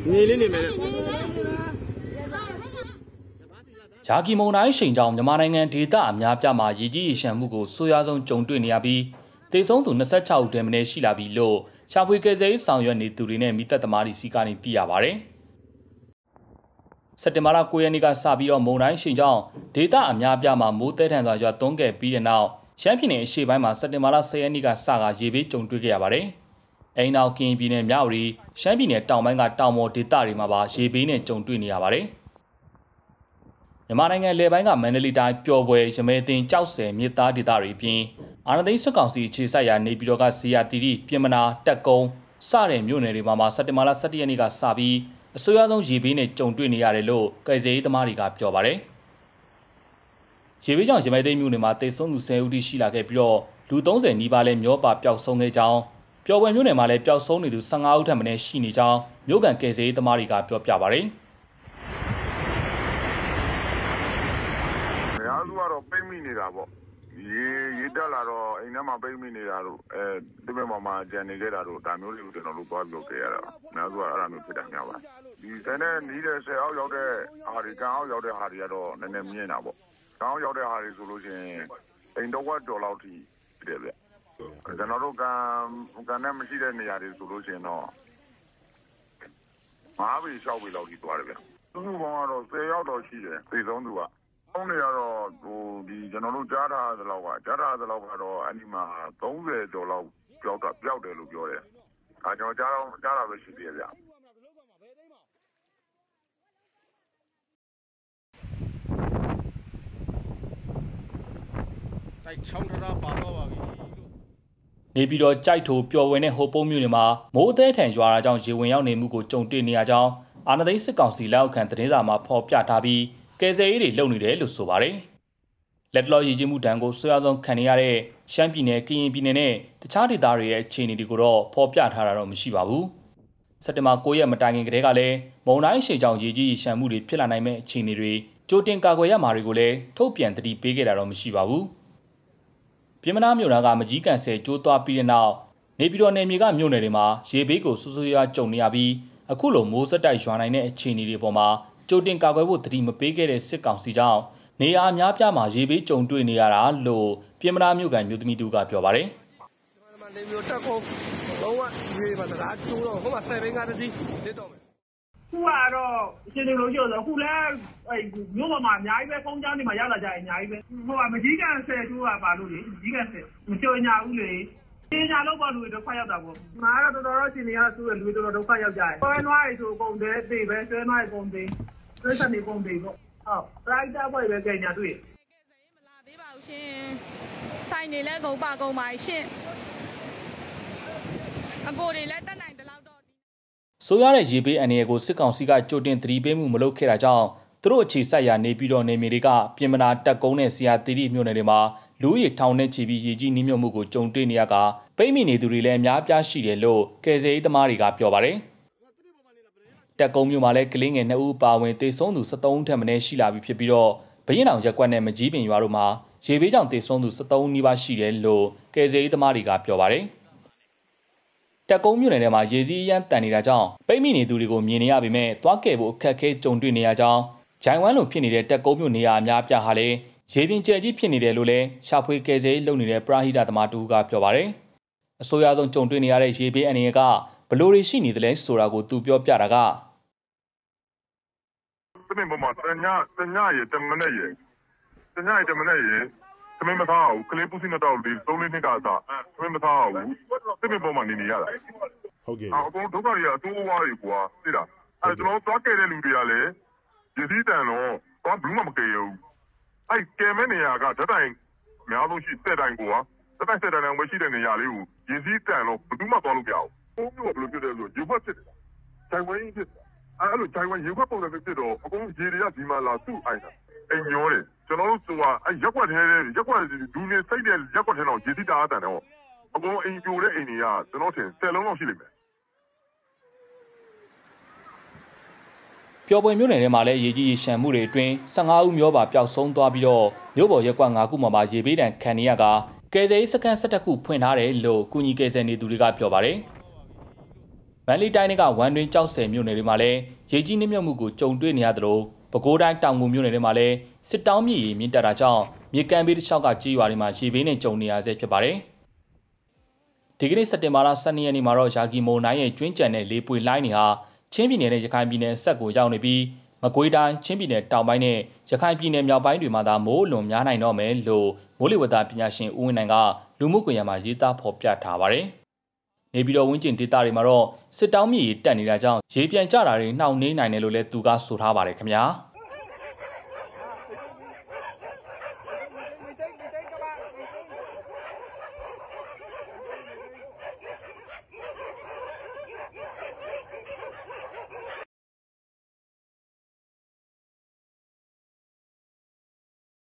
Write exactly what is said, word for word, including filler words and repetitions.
你你们。 ဂျာကီမုန်တိုင်းရှိန်ကြောင့်မြန်မာနိုင်ငံဒေသအများပြားမှာရေကြီးရေရှမ်းမှုကိုဆိုးရွားဆုံးကြုံတွေ့နေရပြီးတေဆုံးသူနှစ်ဆယ့်ခြောက်ဦးတန်းမင်းရှိလာပြီလို့ရှာဖွေကယ်ဆယ်ရေးဆောင်ရွက်နေသူတွေနဲ့မိသက်သမားတွေစီကနေသိရပါတယ်။စက်တင်ဘာလ၉ရက်နေ့ကစပြီးတော့မုန်တိုင်းရှိန်ကြောင့်ဒေသအများပြားမှာမိုးတဲထန်စွာရွာသွန်းခဲ့ပြီးတဲ့နောက်ရှမ်းပြည်နယ်အရှေ့ပိုင်းမှာစက်တင်ဘာလ၁၀ရက်နေ့ကစကရေဘေးကြုံတွေ့ခဲ့ရပါတယ်။အိမ်နောက်ကရင်ပြည်နယ်မြဝတီရှမ်းပြည်နယ်တောင်ပိုင်းကတောင်ပေါ်ဒေသတွေမှာပါရေဘေးနဲ့ကြုံတွေ့နေရပါတယ်။မြန်မာနိုင်ငံလေပိုင်းကမန္တလေးတိုင်းပျော်ပွဲရမဲတင်ကြောက်ဆယ်မြစ်သားဒေသတွေအပြင်အာဏာသိမ်းစစ်ကောင်စီခြေစိုက်ရာနေပြည်တော်ကဇေယျတီရီပြင်မနာတက်ကုန်းစတဲ့မြို့နယ်တွေမှာစက်တင်ဘာလ၁၁ရက်နေ့ကစပြီးအဆိုးရွားဆုံးရေဘေးနဲ့ကြုံတွေ့နေရတယ်လို့ကယ်ဆယ်ရေးသမားတွေကပြောပါတယ်။ရေဘေးကြောင့်ရမဲသိမ်းမြို့နယ်မှာတေဆုံးသူဆယ်ဦးထိရှိလာခဲ့ပြီးတော့လူသုံးဆယ်နီးပါးလည်းမျောပါပျောက်ဆုံးခဲ့ကြောင်းပျော်ပွဲမြို့နယ်မှာလည်းပျောက်ဆုံးနေသူ၁၅ဦးထပ်မံရှိနေကြောင်းမြို့ကန်ကယ်ဆယ်ရေးသမားတွေကပြောပြပါတယ်။သူကတော့ပိတ်မိနေတာပေါ့ရေရေတက်လာတော့အိမ်ထဲမှာပိတ်မိနေတာတို့အဲဒီဘက်မှာမှကြံနေခဲ့တာတို့ဒါမျိုးတွေကိုကျွန်တော်တို့သွားပြောခဲ့ရတာများစုကအဲ့လိုမျိုးဖြစ်တာများပါဒီဆယ်နဲ့နီးတဲ့ဆယ်အောက်ရောက်တဲ့ဟာတွေကအောက်ရောက်တဲ့ဟာတွေကတော့နည်းနည်းမြင်တာပေါ့အောက်ရောက်တဲ့ဟာတွေဆိုလို့ရှိရင်အိမ်တော့ဝက်တော်လောက်ထိဖြစ်တယ်ဗျကျွန်တော်တို့ကံကံနဲ့မရှိတဲ့နေရာတွေဆိုလို့ရှိရင်တော့ငါးပေ၆ပေလောက်ထိသွားတယ်ဗျသူ့ဘောကတော့ဆယ်ရောက်တော့ရှိတယ်သေဆုံးသူကုံးနေရတော့ဟိုဒီကျွန်တော်တို့ကြားထားသလောက်ကကြားထားသလောက်ကတော့အဲ့ဒီမှာသုံးဆယ်ကျော်လောက်ပျောက်တာပျောက်တယ်လို့ပြောတယ်။ဒါကျွန်တော်ကြားတော့ကြားတာပဲရှိသေးတယ်ဗျ။တိုက်ချောင်းထတာပါတော့ပါပြီ။နေပြီးတော့ကြိုက်ထိုပျော်ဝင်တဲ့ဟိုပုံးမြို့နယ်မှာမိုးအသေးထန်ရွာတာကြောင့်ရေဝင်ရောက်နေမှုကိုကြုံတွေ့နေရကြောင်းအာဏာသိမ်းစစ်ကောင်စီလက်အောက်ခံသတင်းစာမှာဖော်ပြထားပြီးကယ်ဆယ်ရေးတွေလုပ်နေတယ်လို့ဆိုပါတယ်။လက်တလောရည်ကြီးမှုတန်းကိုဆွေးအဆုံးခံနေရတဲ့ရှမ်းပြည်နယ်ကရင်ပြည်နယ်နဲ့တခြားဒေသတွေရဲ့အခြေအနေတွေကိုတော့ဖော်ပြထားတာတော့မရှိပါဘူး။စက်တင်ဘာ၉ရက်မတိုင်ခင်ကတည်းကလည်းမုန်တိုင်းရှေ့ကြောင့်ရည်ကြီးရှမ်းမှုတွေဖြစ်လာနိုင်မဲ့အခြေအနေတွေကြိုတင်ကာကွယ်ရမှာတွေကိုလည်းထုတ်ပြန်တတိပေးခဲ့တာတော့မရှိပါဘူး။ပြည်မနာမြို့နာကမကြီးကန်ဆယ်ကျိုးသွားပြီးတဲ့နောက်နေပြည်တော်နယ်မြေကမြို့နယ်တွေမှာရေဘေးကိုဆူဆူရွာကြုံနေရပြီးအခုလိုမိုးစက်တိုက်ရွာနိုင်တဲ့အခြေအနေတွေပေါ်မှာကြိုတင်ကာကွယ်ဖို့တတိမပေးခဲ့တဲ့စစ်ကောင်စီကြောင့်နေရာအများပြားမှာရေဘေးကြုံတွေ့နေရတာလို့ပြည်မနာမြို့ကန်မြို့သမီးတူကပြောပါတယ်။နေမျိုးတက်ကုန်လုံးဝရေပါတာကျိုးတော့ဟိုမှာဆယ်ဘင်းကားတစ်စီးလစ်တော့မယ်။ခုကတော့ရှင်တွေလို့ပြောတော့ခုလည်းအဲမြို့ပေါ်မှာအများကြီးပဲဖုန်းချောင်းတွေမှာရောက်လာကြရင်အများကြီးပဲ။ဟိုကမကြီးကန်ဆယ်ကျိုးကပါလို့လေမကြီးကန်ဆယ်မချိုညာဘူးလေ။တင်ညာလို့ပါလူတွေဒုက္ခရောက်တာပေါ့။ငါကတော့တော်တော်ရှင်တွေကသူ့ရဲ့လူတွေတော်တော်ဒုက္ခရောက်ကြတယ်။ဆွဲနွားရီဆိုပုံသေးသေးပဲဆွဲနွားရီပုံသေးဆွဲစနေပုံသေးပေါ့။ဟုတ်ပရိုက်တာပွဲပဲကြင်ညာတွေ့။မလာသေးပါဘူးရှင်။ဆိုင်နေလဲကုန်ပါကုန်ပါရှင်။အကိုတွေလည်းတက်နိုင်တယ်လို့တော့ဆိုရတဲ့ရေဘေးအန္တရာယ်ကိုစစ်ကောင်စီကကြိုတင်သတိပေးမှုမလုပ်ခဲ့တာကြောင့်သူတို့အခြေစိုက်ရာနေပြည်တော်နေမြေတွေကပြင်မနာတက်ကုန်းနဲ့ဇေယျတီရီမြို့နယ်တွေမှာလူဦးရေထောင်နဲ့ချီပြီးရေကြီးနှိမ့်မြုပ်မှုကိုကြုံတွေ့နေရကပိတ်မိနေသူတွေလည်းအများပြားရှိတယ်လို့ကယ်ဆယ်ရေးသမားတွေကပြောပါတယ်။တက်ကုန်းမြို့မှာလည်းကလေးငယ်နှစ်ဦးပါဝင်တေဆုံးသူ၁၃ဦးထက်မနည်းရှိလာပြီဖြစ်ပြီးတော့ဘရင်အောင်ရက်ကွက်နဲ့မကြီးပင်ရွာတို့မှာရေဘေးကြောင့်တေဆုံးသူ၁၃ဦးနီးပါးရှိတယ်လို့ကယ်ဆယ်ရေးသမားတွေကပြောပါတယ်။တက်ကုန်းမြို့နယ်ထဲမှာရေစီးရမ်းတန်နေတာကြောင့်ပိတ်မိနေသူတွေကိုမြင်နေရပေမဲ့သွားကယ်ဖို့အခက်အခဲကြုံတွေ့နေရကြောင်းဂျိုင်ဝမ်လိုဖြစ်နေတဲ့တက်ကုန်းမြို့နေရာအများပြားဟာလည်းရေပြင်ကျဲကြီးဖြစ်နေတယ်လို့လည်းရှာဖွေကယ်ဆယ်ရေးလုပ်နေတဲ့ပရာဟိတသမားတူကပြောပါတယ်။အဆိုးရွားဆုံးကြုံတွေ့နေရတဲ့ရေဘေးအန္တရာယ်ကဘလို့တွေရှိနေတယ်လဲဆိုတာကိုသူပြောပြတာကသမင်းပေါ်မှာတညာတညာရတမနဲ့ရတညာရတမနဲ့ရသမင်းမသားဘူးကလေးပူစီနဲ့တော့ဒီသုံးလေးနှစ်ကစားသမင်းမသားဘူးသမင်းပေါ်မှာနေနေရတာဟုတ်ကဲ့အကုန်ဒုက္ခတွေကအတိုးဝါးတွေကွာသိလားအဲကျွန်တော်သွားကဲတဲ့လူတွေကလည်းရည်စည်းတန်တော့သွားဘူးမှမကဲရဘူးအဲ့ကဲမဲ့နေရာကဓာတ်တိုင်များလို့ရှိတဲ့တိုင်ကွာဓာတ်တိုင်တဲ့တိုင်ဝင်ရှိတဲ့နေရာလေးကိုရည်စည်းတန်တော့ဘူးမှသွားလို့မရဘူးဘုံမျိုးဘယ်လိုဖြစ်လဲဆိုရေခွက်ဖြစ်တယ်တိုင်ဝင်းဖြစ်အဲ့လိုတိုင်ဝမ်ရေခွက်ပုံစံဖြစ်တော့အကုန်ရေတွေကဒီမှာလာစုအိုင်တာအိမ်ညောတယ်ကျွန်တော်တို့ဆိုတာအဲ့ရက်ွက်ထဲရက်ွက်ဒူနေစိတ်တဲ့ရက်ွက်ထဲတော့ရေစီးတာအတန်တော့အကုန်အိမ်ပြိုတဲ့အိမ်တွေကကျွန်တော်ထင်ဆယ်လုံးလောက်ရှိလိမ့်မယ်ပျော်ပွဲမြို့နယ်ထဲမှာလည်းရေကြီးရေရှမ်းမှုတွေအတွင်း၁၅ဦးမျောပါပျောက်ဆုံးသွားပြီးတော့မြို့ပေါ်ရက်ကွက်၅ခုမှာပါရေဘေးဒဏ်ခံနေရကကယ်ဆယ်ရေးစခန်း၁၁ခုဖွင့်ထားတယ်လို့ကုညီကယ်ဆယ်နေသူတွေကပြောပါတယ်မန္တလေးတိုင်းကဝမ်တွင်ကြောက်ဆယ်မြို့နယ်တွေမှာလည်းရေကြီးနှိမ့်မြုပ်မှုကိုကြုံတွေ့နေရသလိုပဲခူးတိုင်းတောင်ငူမြို့နယ်တွေမှာလည်းစစ်တောင်းမြစ်ရေမြင့်တက်တာကြောင့်မြေကမ်းဘေးတစ်လျှောက်ကကြေးရွာတွေမှာရေဘေးနဲ့ကြုံနေရဆဲဖြစ်ပါတယ်။ဒီကနေ့စက်တင်ဘာလ 十二 ရက်နေ့မှာတော့ရာဂီမုန်တိုင်းရဲ့ကျွင်းကြံတဲ့လေပွေလိုင်းတွေဟာချင်းပြည်နယ်နဲ့ရခိုင်ပြည်နယ်ဆက်ကိုရောက်နေပြီးမကွေးတိုင်းချင်းပြည်နယ်တောင်ပိုင်းနဲ့ရခိုင်ပြည်နယ်မြောက်ပိုင်းတွေမှာသာမိုးအလွန်များနိုင်တော့မယ်လို့မိုးလေဝသပညာရှင်ဦးဝင်းနိုင်ကလူမှုကွန်ရက်မှာရေးသားဖော်ပြထားပါတယ်။နေပြည်တော်ဝင်းကျင်ဒေသတွေမှာတော့စစ်တောင်းမြစ်ရေတက်နေတာကြောင့်ရေပြန်ကျတာတွေနှောင့်နှေးနိုင်တယ်လို့လည်းသူကဆိုထားပါတယ်ခင်ဗျာ။